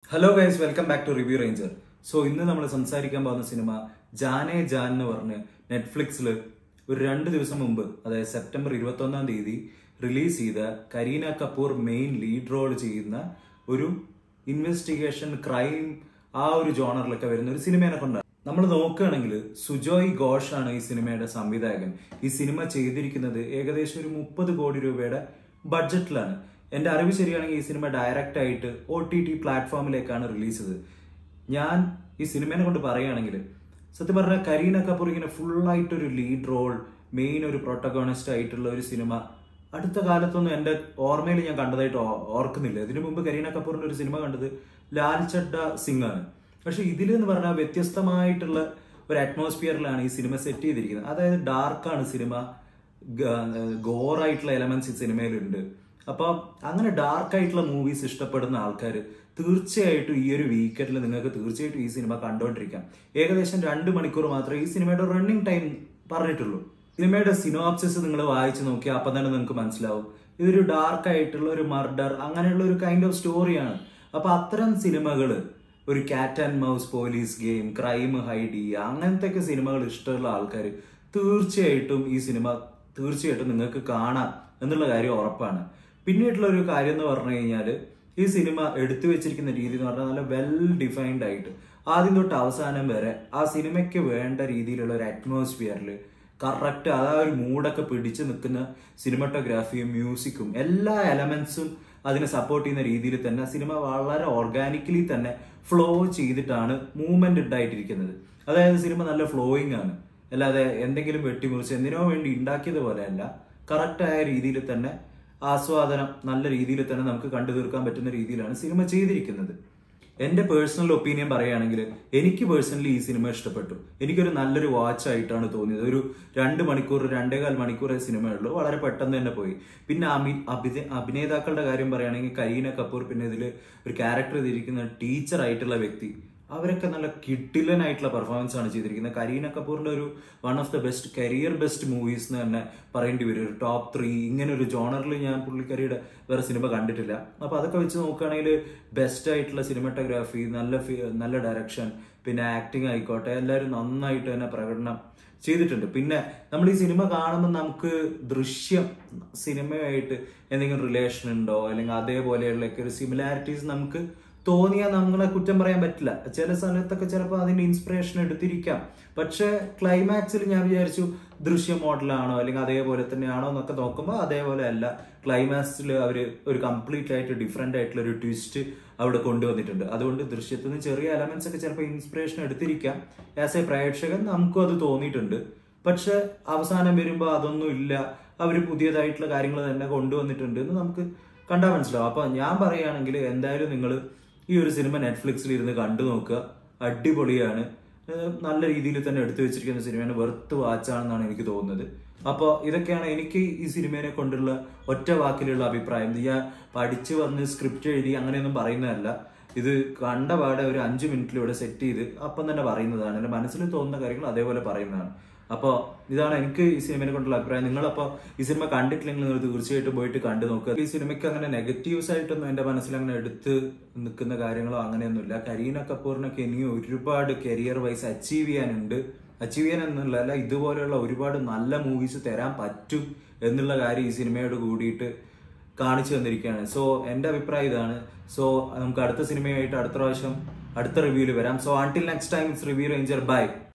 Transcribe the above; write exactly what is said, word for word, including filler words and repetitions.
Hello guys, welcome back to Review Ranger. So ഇന്ന് നമ്മൾ സംസാരിക്കാൻ പോകുന്ന സിനിമ ജാനേ ജാൻ എന്ന് പറഞ്ഞ് നെറ്റ്ഫ്ലിക്സിൽ ഒരു രണ്ട് ദിവസം മുമ്പ്, അതായത് സെപ്റ്റംബർ ഇരുപത്തി ഒന്നാം തീയതി റിലീസ് ചെയ്ത Kareena Kapoor main lead role ചെയ്യുന്ന ഒരു ഇൻവെസ്റ്റിഗേഷൻ ക്രൈം ആ ഒരു ജോണറിലൊക്കെ വരുന്ന ഒരു സിനിമയെ കൊണ്ടാണ്. നമ്മൾ നോക്കുകയാണെങ്കിൽ സുജോയ് ഘോഷ് ആണ് ഈ സിനിമയുടെ സംവിധായകൻ. ഈ സിനിമ ചെയ്തിരിക്കുന്നത് ഏകദേശം ഒരു മുപ്പത് കോടി രൂപയുടെ ബഡ്ജറ്റിലാണ്. എന്റെ അറിവ് ശരിയാണെങ്കിൽ ഈ സിനിമ ഡയറക്റ്റ് ആയിട്ട് ഒ ടി ടി പ്ലാറ്റ്ഫോമിലേക്കാണ് റിലീസ് ചെയ്തത്. ഞാൻ ഈ സിനിമയെ കൊണ്ട് പറയുകയാണെങ്കിൽ സത്യം പറഞ്ഞാൽ കരീന കപൂർ ഇങ്ങനെ ഫുള്ളായിട്ട് ഒരു ലീഡ് റോൾ, മെയിൻ ഒരു പ്രൊട്ടഗോണിസ്റ്റ് ആയിട്ടുള്ള ഒരു സിനിമ അടുത്ത കാലത്തൊന്നും എൻ്റെ ഓർമ്മയിൽ ഞാൻ കണ്ടതായിട്ട് ഓർക്കുന്നില്ല. ഇതിനു മുമ്പ് കരീന കപൂറിന്റെ ഒരു സിനിമ കണ്ടത് ലാൽ ചഡ്ഡ സിംഗ് ആണ്. പക്ഷെ ഇതിലെന്ന് പറഞ്ഞാൽ വ്യത്യസ്തമായിട്ടുള്ള ഒരു അറ്റ്മോസ്ഫിയറിലാണ് ഈ സിനിമ സെറ്റ് ചെയ്തിരിക്കുന്നത്. അതായത് ഡാർക്കാണ് സിനിമ, ഗോറായിട്ടുള്ള എലമെന്റ്സ് ഈ സിനിമയിലുണ്ട്. അപ്പൊ അങ്ങനെ ഡാർക്ക് ആയിട്ടുള്ള മൂവീസ് ഇഷ്ടപ്പെടുന്ന ആൾക്കാർ തീർച്ചയായിട്ടും ഈ ഒരു വീക്കെൻഡിൽ നിങ്ങൾക്ക് തീർച്ചയായിട്ടും ഈ സിനിമ കണ്ടുകൊണ്ടിരിക്കാം. ഏകദേശം രണ്ട് മണിക്കൂർ മാത്രമേ ഈ സിനിമയുടെ റണ്ണിങ് ടൈം പറഞ്ഞിട്ടുള്ളൂ. സിനിമയുടെ സിനോപ്സിസ് നിങ്ങൾ വായിച്ചു നോക്കിയാൽ അപ്പം തന്നെ നിങ്ങൾക്ക് മനസ്സിലാവും ഇതൊരു ഡാർക്ക് ആയിട്ടുള്ള ഒരു മർഡർ, അങ്ങനെയുള്ള ഒരു കൈൻഡ് ഓഫ് സ്റ്റോറിയാണ്. അപ്പൊ അത്തരം സിനിമകൾ, ഒരു cat and mouse police game, crime hide ചെയ്യുക, അങ്ങനത്തെ ഒക്കെ സിനിമകൾ ഇഷ്ടമുള്ള ആൾക്കാർ തീർച്ചയായിട്ടും ഈ സിനിമ തീർച്ചയായിട്ടും നിങ്ങൾക്ക് കാണാം എന്നുള്ള കാര്യം ഉറപ്പാണ്. പിന്നീടുള്ള ഒരു കാര്യം എന്ന് പറഞ്ഞു കഴിഞ്ഞാൽ ഈ സിനിമ എടുത്തു വെച്ചിരിക്കുന്ന രീതി എന്ന് പറഞ്ഞാൽ നല്ല വെൽ ഡിഫൈൻഡ് ആയിട്ട് ആദ്യം തൊട്ട് അവസാനം വരെ ആ സിനിമയ്ക്ക് വേണ്ട രീതിയിലുള്ള ഒരു അറ്റ്മോസ്ഫിയറിൽ കറക്റ്റ് ആ ഒരു മൂഡൊക്കെ പിടിച്ചു നിൽക്കുന്ന സിനിമറ്റോഗ്രാഫിയും മ്യൂസിക്കും എല്ലാ എലമെന്റ്സും അതിനെ സപ്പോർട്ട് ചെയ്യുന്ന രീതിയിൽ തന്നെ സിനിമ വളരെ ഓർഗാനിക്കലി തന്നെ ഫ്ലോ ചെയ്തിട്ടാണ് മൂവ്മെന്റ് ഉണ്ടായിട്ടിരിക്കുന്നത്. അതായത് സിനിമ നല്ല ഫ്ലോയിങ് ആണ്, അല്ലാതെ എന്തെങ്കിലും വെട്ടിമുറിച്ച് എന്തിനോ വേണ്ടി ഉണ്ടാക്കിയത് പോലെയല്ല. കറക്റ്റായ രീതിയിൽ തന്നെ ആസ്വാദനം നല്ല രീതിയിൽ തന്നെ നമുക്ക് കണ്ടു തീർക്കാൻ പറ്റുന്ന രീതിയിലാണ് സിനിമ ചെയ്തിരിക്കുന്നത്. എന്റെ പേഴ്സണൽ ഒപ്പീനിയൻ പറയുകയാണെങ്കിൽ എനിക്ക് പേഴ്സണലി ഈ സിനിമ ഇഷ്ടപ്പെട്ടു. എനിക്കൊരു നല്ലൊരു വാച്ച് ആയിട്ടാണ് തോന്നിയത്. ഒരു രണ്ട് മണിക്കൂർ രണ്ടേകാൽ മണിക്കൂർ സിനിമയുള്ളൂ, വളരെ പെട്ടെന്ന് തന്നെ പോയി. പിന്നെ അഭി അഭിനയ അഭിനേതാക്കളുടെ കാര്യം പറയുകയാണെങ്കിൽ കരീന കപൂർ, പിന്നെ ഇതിൽ ഒരു ക്യാരക്ടർ ചെയ്തിരിക്കുന്ന ടീച്ചർ ആയിട്ടുള്ള വ്യക്തി, അവരൊക്കെ നല്ല കിഡിലനായിട്ടുള്ള പെർഫോമൻസ് ആണ് ചെയ്തിരിക്കുന്നത്. കരീന കപൂറിന്റെ ഒരു one of the best career best movies എന്ന് തന്നെ പറയേണ്ടി വരും. ഒരു ടോപ്പ് ത്രീ ഇങ്ങനെ ഒരു ജോണറിൽ ഞാൻ പുള്ളിക്കാരിയുടെ വേറെ സിനിമ കണ്ടിട്ടില്ല. അപ്പൊ അതൊക്കെ വെച്ച് നോക്കുകയാണെങ്കിൽ ബെസ്റ്റ് ആയിട്ടുള്ള സിനിമാറ്റോഗ്രാഫി, നല്ല നല്ല ഡയറക്ഷൻ, പിന്നെ ആക്ടിങ് ആയിക്കോട്ടെ, എല്ലാവരും നന്നായിട്ട് തന്നെ പ്രകടനം ചെയ്തിട്ടുണ്ട്. പിന്നെ നമ്മൾ ഈ സിനിമ കാണുമ്പോൾ നമുക്ക് ദൃശ്യം സിനിമയായിട്ട് എന്തെങ്കിലും റിലേഷൻ ഉണ്ടോ, അല്ലെങ്കിൽ അതേപോലെയുള്ളൊക്കെ ഒരു സിമിലാരിറ്റീസ് നമുക്ക് തോന്നിയാൽ നമ്മളെ കുറ്റം പറയാൻ പറ്റില്ല. ചില സ്ഥലത്തൊക്കെ ചിലപ്പോൾ അതിന്റെ ഇൻസ്പിറേഷൻ എടുത്തിരിക്കാം. പക്ഷെ ക്ലൈമാക്സിൽ ഞാൻ വിചാരിച്ചു ദൃശ്യ മോഡലാണോ അല്ലെങ്കിൽ അതേപോലെ തന്നെയാണോ എന്നൊക്കെ നോക്കുമ്പോൾ അതേപോലെ അല്ല. ക്ലൈമാക്സിൽ അവർ ഒരു കംപ്ലീറ്റ് ആയിട്ട് ഡിഫറെന്റ് ആയിട്ടുള്ള ഒരു ട്വിസ്റ്റ് അവിടെ കൊണ്ടുവന്നിട്ടുണ്ട്. അതുകൊണ്ട് ദൃശ്യത്തിൽ നിന്ന് ചെറിയ എലമെന്റ്സ് ഒക്കെ ചിലപ്പോൾ ഇൻസ്പിറേഷൻ എടുത്തിരിക്കാം. ആസ് എ പ്രേക്ഷകൻ നമുക്കും അത് തോന്നിയിട്ടുണ്ട്. പക്ഷെ അവസാനം വരുമ്പോൾ അതൊന്നും ഇല്ല, അവർ പുതിയതായിട്ടുള്ള കാര്യങ്ങൾ തന്നെ കൊണ്ടുവന്നിട്ടുണ്ട് എന്ന് നമുക്ക് കണ്ടാൽ മനസ്സിലാവും. അപ്പൊ ഞാൻ പറയുകയാണെങ്കിൽ എന്തായാലും നിങ്ങൾ ഈ ഒരു സിനിമ നെറ്റ്ഫ്ലിക്സിൽ ഇരുന്ന് കണ്ടു നോക്കുക. അടിപൊളിയാണ്, നല്ല രീതിയിൽ തന്നെ എടുത്തു വെച്ചിരിക്കുന്ന സിനിമയാണ്, വെർത്ത് വാച്ചാണെന്നാണ് എനിക്ക് തോന്നുന്നത്. അപ്പോൾ ഇതൊക്കെയാണ് എനിക്ക് ഈ സിനിമയെ കൊണ്ടുള്ള ഒറ്റ വാക്കിലുള്ള അഭിപ്രായം. ഞാൻ പഠിച്ചു വന്ന് സ്ക്രിപ്റ്റ് എഴുതി അങ്ങനെയൊന്നും പറയുന്നതല്ല. ഇത് കണ്ട പാടെ ഒരു അഞ്ചു മിനിറ്റിലൂടെ സെറ്റ് ചെയ്ത് അപ്പം തന്നെ പറയുന്നതാണ്. എൻ്റെ മനസ്സിൽ തോന്നുന്ന കാര്യങ്ങൾ അതേപോലെ പറയുന്നതാണ്. അപ്പോൾ ഇതാണ് എനിക്ക് ഈ സിനിമയെ കൊണ്ടുള്ള അഭിപ്രായം. നിങ്ങളപ്പോൾ ഈ സിനിമ കണ്ടിട്ടില്ലെങ്കിൽ നിങ്ങൾ തീർച്ചയായിട്ടും പോയിട്ട് കണ്ടു നോക്കുക. ഈ സിനിമയ്ക്ക് അങ്ങനെ നെഗറ്റീവ്സ് ആയിട്ടൊന്നും എൻ്റെ മനസ്സിൽ അങ്ങനെ എടുത്ത് നിൽക്കുന്ന കാര്യങ്ങളോ അങ്ങനെയൊന്നുമില്ല. കരീന കപൂറിനൊക്കെ ഇനിയും ഒരുപാട് കരിയർ വൈസ് അച്ചീവ് ചെയ്യാനുണ്ട്. അച്ചീവ് ചെയ്യാൻ എന്നുള്ളതല്ല, ഇതുപോലെയുള്ള ഒരുപാട് നല്ല മൂവീസ് തരാൻ പറ്റും എന്നുള്ള കാര്യം ഈ സിനിമയോട് കൂടിയിട്ട് കാണിച്ചു തന്നിരിക്കുകയാണ്. സോ എൻ്റെ അഭിപ്രായം ഇതാണ്. സോ നമുക്ക് അടുത്ത സിനിമയായിട്ട് അടുത്ത പ്രാവശ്യം അടുത്ത റിവ്യൂവിൽ വരാം. So until next time it's Review Ranger. By.